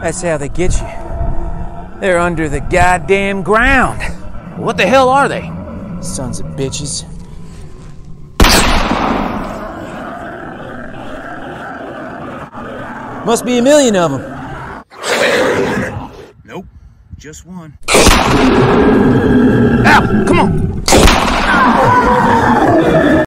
That's how they get you. They're under the goddamn ground. What the hell are they? Sons of bitches. Must be a million of them. Nope, just one. Ow, come on!